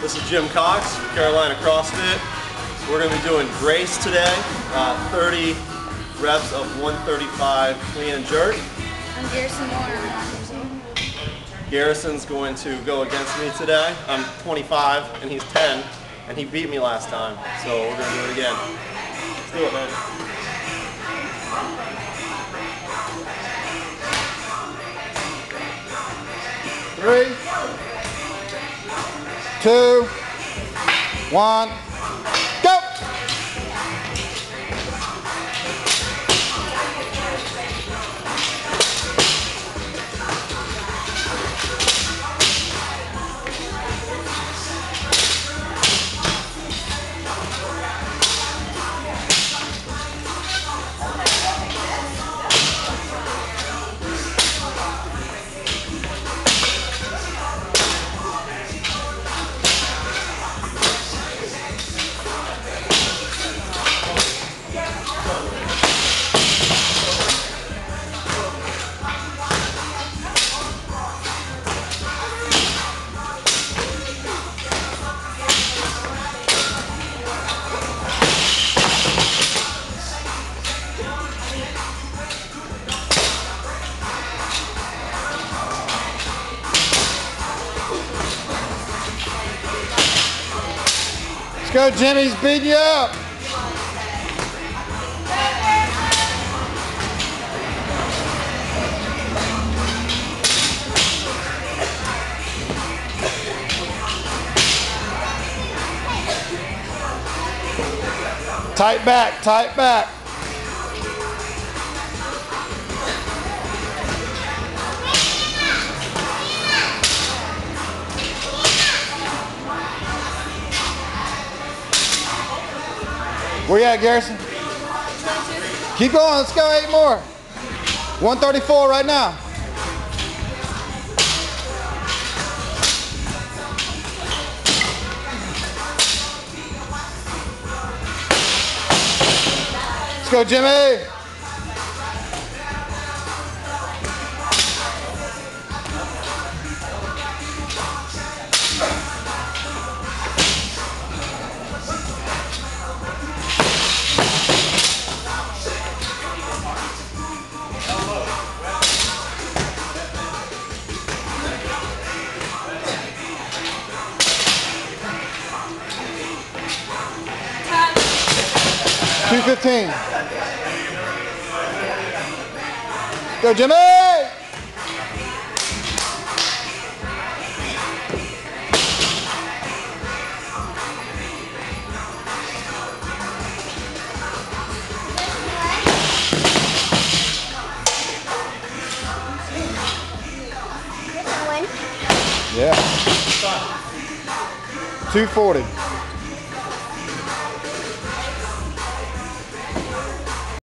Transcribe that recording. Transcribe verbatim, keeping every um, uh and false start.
This is Jim Cox, Carolina CrossFit. We're going to be doing brace today, uh, thirty reps of one thirty-five clean and jerk. I'm Garrison Moore. Garrison's going to go against me today. I'm twenty-five and he's ten, and he beat me last time, so we're going to do it again. Let's do it, man. Three, two, one, go! Let's go, Jimmy's beating you up. Tight back, tight back. Where you at, Garrison? Keep going, let's go, eight more. one thirty-four right now. Let's go, Jimmy. two fifteen. Go, Jimmy! Yeah. two forty.